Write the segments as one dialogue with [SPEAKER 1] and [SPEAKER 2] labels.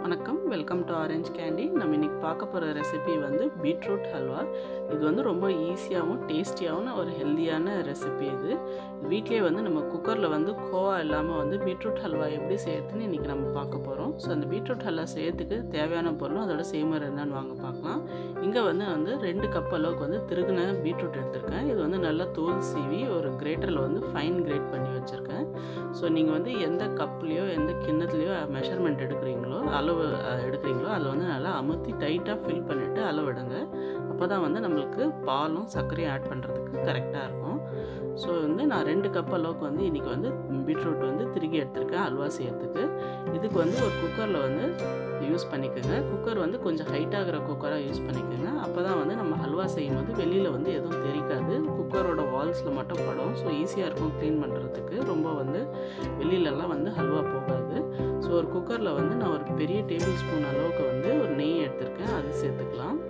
[SPEAKER 1] வணக்கம், welcome to orange candy. நம்ம இன்றைக்கி பார்க்க போகிற ரெசிபி வந்து பீட்ரூட் ஹல்வா. இது வந்து ரொம்ப ஈஸியாகவும் டேஸ்டியாகவும் ஒரு ஹெல்த்தியான ரெசிபி. இது வீட்டிலே வந்து நம்ம குக்கரில் வந்து கோவா இல்லாமல் வந்து பீட்ரூட் ஹல்வா எப்படி செய்யறதுன்னு இன்றைக்கி நம்ம பார்க்க போகிறோம். ஸோ அந்த பீட்ரூட் ஹல்வா செய்யறதுக்கு தேவையான பொருளும் அதோட செய்முறை என்னன்னு வாங்க பார்க்கலாம். இங்கே வந்து 2 கப் அளவுக்கு வந்து திருகுன பீட்ரூட் எடுத்திருக்கேன். இது வந்து நல்லா தோல் சீவி ஒரு கிரேட்டரில் வந்து ஃபைன் கிரேட் பண்ணி வச்சுருக்கேன். ஸோ நீங்கள் வந்து எந்த கப்லேயோ எந்த கிண்ணத்துலேயோ மெஷர்மெண்ட் எடுக்கிறீங்களோ அளவு எடுக்கிறீங்களோ அதில் வந்து நல்லா அமுத்தி டைட்டாக ஃபில் பண்ணிவிட்டு அளவிடுங்க. அப்போ தான் வந்து நம்மளுக்கு பாலும் சர்க்கரையும் ஆட் பண்ணுறதுக்கு கரெக்டாக இருக்கும். ஸோ வந்து நான் 2 கப் அளவுக்கு வந்து இன்றைக்கி வந்து பீட்ரூட் வந்து திருகி எடுத்திருக்கேன் அல்வா செய்யறதுக்கு. இதுக்கு வந்து ஒரு குக்கரில் வந்து யூஸ் பண்ணிக்கோங்க. குக்கர் வந்து கொஞ்சம் ஹைட்டாகிற குக்கராக யூஸ் பண்ணிக்கோங்க. அப்போ தான் வந்து நம்ம ஹல்வா செய்யும் போது வெளியில் வந்து எதுவும் தெரிக்காது, குக்கரோட வால்ஸில் மட்டும் படும். ஸோ ஈஸியாக இருக்கும் க்ளீன் பண்ணுறதுக்கு, ரொம்ப வந்து வெளியிலலாம் வந்து ஹல்வா போகாது. ஸோ ஒரு குக்கரில் வந்து நான் ஒரு பெரிய டேபிள் ஸ்பூன் அளவுக்கு வந்து ஒரு நெய் எடுத்திருக்கேன், அது சேர்த்துக்கலாம்.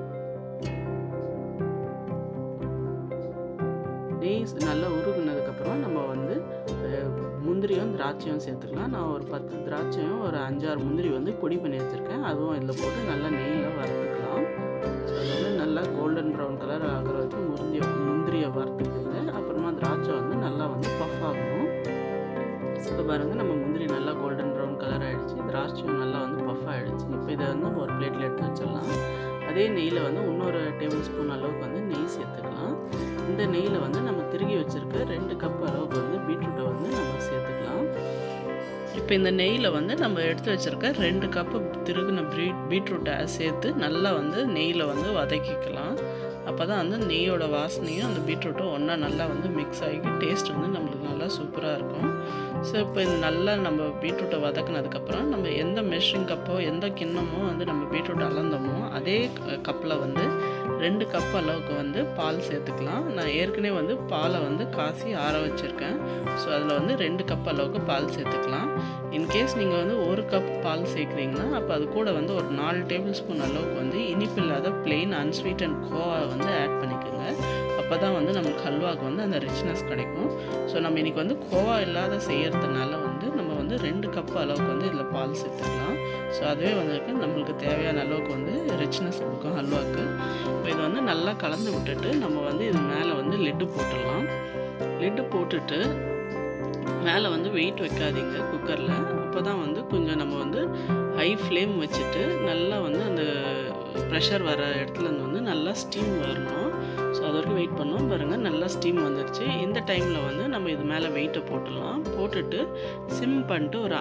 [SPEAKER 1] நெய் நல்லா உருகுனதுக்கப்புறம் நம்ம வந்து முந்திரியும் திராட்சையும் சேர்த்துக்கலாம். நான் ஒரு 10 திராட்சையும் ஒரு 5-6 முந்திரி வந்து பொடி பண்ணி வச்சுருக்கேன். அதுவும் இதில் போட்டு நல்லா நெய்யில் வறுத்துக்கலாம். ஸோ அது வந்து நல்லா கோல்டன் ப்ரௌன் கலர் ஆகிற வரைக்கும் முந்திரியை வறுத்துக்குங்க. அப்புறமா திராட்சை வந்து நல்லா வந்து பஃப் ஆகணும். இப்போ பாருங்கள், நம்ம முந்திரி நல்லா கோல்டன் ப்ரௌன் கலர் ஆகிடுச்சு, திராட்சையும் நல்லா வந்து பஃப் ஆகிடுச்சு. இப்போ இதை வந்து ஒரு பிளேட்டில் எடுத்து வச்சிடலாம். அதே நெய்யில் வந்து இன்னொரு டேபிள் ஸ்பூன் அளவுக்கு வந்து நெய் சேர்த்துக்கலாம். இந்த நெய்யில் வந்து நம்ம திருகி வச்சுருக்க 2 கப் அளவுக்கு வந்து பீட்ரூட்டை வந்து நம்ம சேர்த்துக்கலாம். இப்போ இந்த நெய்யில் வந்து நம்ம எடுத்து வச்சுருக்க 2 கப்பு திருகுன பீட்ரூட்டை சேர்த்து நல்லா வந்து நெய்யில் வந்து வதக்கிக்கலாம். அப்போ தான் வந்து நெய்யோட வாசனையும் அந்த பீட்ரூட்டும் ஒன்றா நல்லா வந்து மிக்ஸ் ஆகி டேஸ்ட் வந்து நம்மளுக்கு நல்லா சூப்பராக இருக்கும். ஸோ இப்போ இது நல்லா நம்ம பீட்ரூட்டை வதக்கினதுக்கப்புறம் நம்ம எந்த மெஷரிங் கப்போ எந்த கிண்ணமோ வந்து நம்ம பீட்ரூட் அளந்தோமோ அதே கப்பில் வந்து 2 கப் அளவுக்கு வந்து பால் சேர்த்துக்கலாம். நான் ஏற்கனவே வந்து பாலை வந்து காசி ஆற வச்சுருக்கேன். ஸோ அதில் வந்து 2 கப் அளவுக்கு பால் சேர்த்துக்கலாம். இன்கேஸ் நீங்கள் வந்து 1 கப் பால் சேர்க்குறீங்கன்னா அப்போ அது கூட வந்து ஒரு 4 டேபிள் ஸ்பூன் அளவுக்கு வந்து இனிப்பு இல்லாத பிளெயின் அன்ஸ்வீட் அண்ட் கோவா வந்து ஆட் பண்ணிக்கோங்க. அப்போ தான் வந்து நம்மளுக்கு ஹல்வாவுக்கு வந்து அந்த ரிச்னஸ் கிடைக்கும். ஸோ நம்ம இன்றைக்கி வந்து கோவா இல்லாத செய்கிறதுனால வந்து நம்ம வந்து 2 கப் அளவுக்கு வந்து இதில் பால் சேர்த்துக்கலாம். ஸோ அதுவே வந்துருக்கு நம்மளுக்கு தேவையான அளவுக்கு வந்து ரிச்னஸ் கொடுக்கும் ஹல்வாவுக்கு. இப்போ இது வந்து நல்லா கலந்து விட்டுட்டு நம்ம வந்து இது மேலே வந்து லிட்டு போட்டுடலாம். லிட்டு போட்டுட்டு மேலே வந்து வெயிட் வைக்காதீங்க குக்கரில். அப்போ தான் வந்து கொஞ்சம் நம்ம வந்து ஹை ஃப்ளேம் வச்சுட்டு நல்லா வந்து அந்த ப்ரெஷர் வர இடத்துலேருந்து வந்து நல்லா ஸ்டீம் வரணும். ஸோ அது வரைக்கும் வெயிட் பண்ணோம். பாருங்கள், நல்லா ஸ்டீம் வந்துடுச்சு. இந்த டைமில் வந்து நம்ம இது மேலே வெயிட்டை போட்டுடலாம். போட்டுட்டு சிம் பண்ணிட்டு ஒரு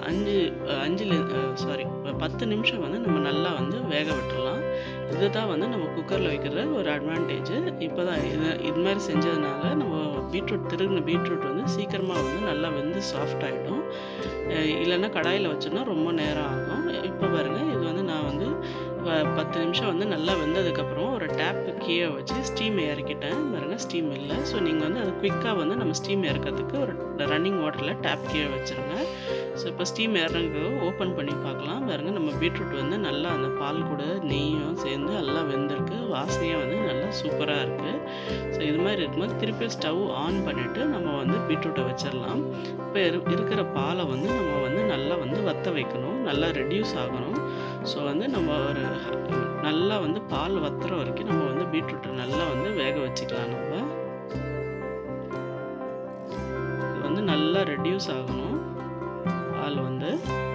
[SPEAKER 1] 10 நிமிஷம் வந்து நம்ம நல்லா வந்து வேக விட்டுடலாம். இதுதான் வந்து நம்ம குக்கரில் வைக்கிற ஒரு அட்வான்டேஜ். இப்போ தான் இது மாதிரி செஞ்சதுனால நம்ம திருகுன பீட்ரூட் வந்து சீக்கிரமாக வந்து நல்லா வெந்து சாஃப்ட் ஆகிடும். இல்லைன்னா கடாயில் வச்சோன்னா ரொம்ப நேரம் ஆகும். இப்போ பாருங்கள், இது வந்து நான் வந்து 10 நிமிஷம் வந்து நல்லா வெந்ததுக்கப்புறம் ஒரு டேப்பு கீழே வச்சு ஸ்டீம் இறக்கிட்டேன். பாருங்கள், ஸ்டீம் இல்லை. ஸோ நீங்கள் வந்து அது குயிக்காக வந்து நம்ம ஸ்டீம் இறக்கிறதுக்கு ஒரு ரன்னிங் வாட்டரில் டேப் கீழே வச்சுருங்க. ஸோ இப்போ ஸ்டீம் இறங்க ஓப்பன் பண்ணி பார்க்கலாம். பாருங்கள், நம்ம பீட்ரூட் வந்து நல்லா அந்த பால் கூட நெய்யும் சேர்ந்து நல்லா வெந்திருக்கு. வாசனையாக வந்து நல்லா சூப்பராக இருக்குது. ஸோ இது மாதிரி இருக்கும்போது திருப்பி ஸ்டவ் ஆன் பண்ணிவிட்டு நம்ம வந்து பீட்ரூட்டை வச்சிடலாம். இப்போ இருக்கிற பாலை வந்து நம்ம வந்து நல்லா வந்து வற்ற வைக்கணும், நல்லா ரெடியூஸ் ஆகணும். ஸோ வந்து நம்ம ஒரு நல்லா வந்து பால் வத்துற வரைக்கும் நம்ம வந்து பீட்ரூட்டை நல்லா வந்து வேக வச்சுக்கலாம். நம்ம இது வந்து நல்லா ரெடியூஸ் ஆகணும் பால் வந்து.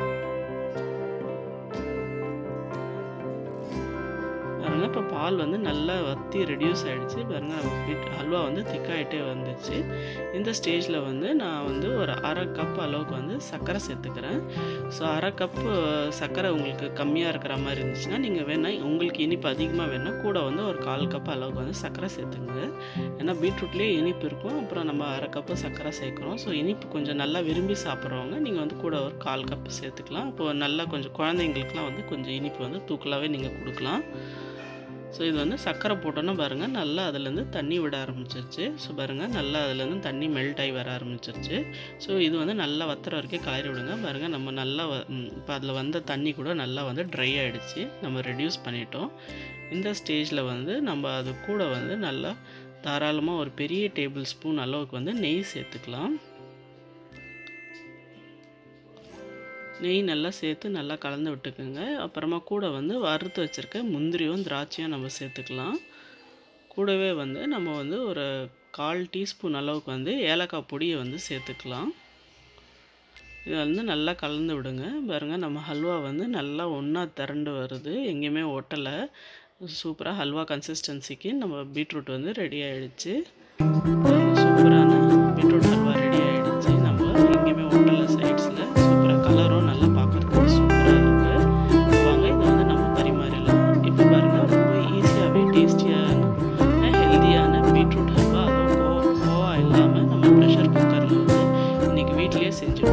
[SPEAKER 1] பாருங்கள், இப்போ பால் வந்து நல்லா வற்றி ரெடியூஸ் ஆகிடுச்சு. பாருங்கள், நம்ம ஹல்வா வந்து திக்காயிட்டே வந்துச்சு. இந்த ஸ்டேஜில் வந்து நான் வந்து ஒரு 1/2 கப் அளவுக்கு வந்து சர்க்கரை சேர்த்துக்கிறேன். ஸோ 1/2 கப்பு சர்க்கரை உங்களுக்கு கம்மியாக இருக்கிற மாதிரி இருந்துச்சுன்னா நீங்கள் வேணால், உங்களுக்கு இனிப்பு அதிகமாக வேணால் கூட வந்து ஒரு 1/4 கப் அளவுக்கு வந்து சர்க்கரை சேர்த்துங்க. ஏன்னா பீட்ரூட்லேயே இனிப்பு இருக்கும், அப்புறம் நம்ம 1/2 கப்பு சர்க்கரை சேர்க்குறோம். ஸோ இனிப்பு கொஞ்சம் நல்லா விரும்பி சாப்பிட்றவங்க நீங்கள் வந்து கூட ஒரு 1/4 கப்பு சேர்த்துக்கலாம். அப்போது நல்லா கொஞ்சம் குழந்தைங்களுக்குலாம் வந்து கொஞ்சம் இனிப்பு வந்து தூக்கலாகவே நீங்கள் கொடுக்கலாம். ஸோ இது வந்து சர்க்கரை போட்டோன்னா பாருங்கள் நல்லா அதுலேருந்து தண்ணி விட ஆரம்பிச்சிருச்சு. ஸோ பாருங்கள், நல்லா அதுலேருந்து தண்ணி மெல்ட் ஆகி வர ஆரம்பிச்சிருச்சு. ஸோ இது வந்து நல்லா வத்துற வரைக்கும் காய விடுங்க. பாருங்கள், நம்ம நல்லா இப்போ அதில் வந்த தண்ணி கூட நல்லா வந்து ட்ரை ஆகிடுச்சு, நம்ம ரெடியூஸ் பண்ணிட்டோம். இந்த ஸ்டேஜில் வந்து நம்ம அது கூட வந்து நல்லா தாராளமாக ஒரு பெரிய டேபிள் ஸ்பூன் அளவுக்கு வந்து நெய் சேர்த்துக்கலாம். நெய் நல்லா சேர்த்து நல்லா கலந்து விட்டுக்குங்க. அப்புறமா கூட வந்து வறுத்து வச்சுருக்க முந்திரியும் திராட்சையும் நம்ம சேர்த்துக்கலாம். கூடவே வந்து நம்ம வந்து ஒரு 1/4 டீஸ்பூன் அளவுக்கு வந்து ஏலக்காய் பொடியை வந்து சேர்த்துக்கலாம். இதை வந்து நல்லா கலந்து விடுங்க. பாருங்கள், நம்ம ஹல்வா வந்து நல்லா ஒன்றா திரண்டு வருது, எங்கேயுமே ஒட்டலை. சூப்பராக ஹல்வா கன்சிஸ்டன்சிக்கு நம்ம பீட்ரூட் வந்து ரெடி ஆகிடுச்சு. சூப்பரான பீட்ரூட் ஹல்வா ரெடி ஆகிடுச்சு. நம்ம எங்கேயுமே ஒட்டலை சைட்ஸில். சூப்பராக கலரும் நல்லா பார்க்குறதுக்கு சூப்பராக இருக்குது. வாங்க இதை வந்து நம்ம பரிமாறிடலாம். இப்போ பாருங்கள், ரொம்ப ஈஸியாகவே டேஸ்டியான ஹெல்த்தியான பீட்ரூட் ஹல்வா, அதுவும் கோவா இல்லாமல் நம்ம ப்ரெஷர் குக்கரில் வந்து இன்றைக்கி வீட்டிலேயே செஞ்சு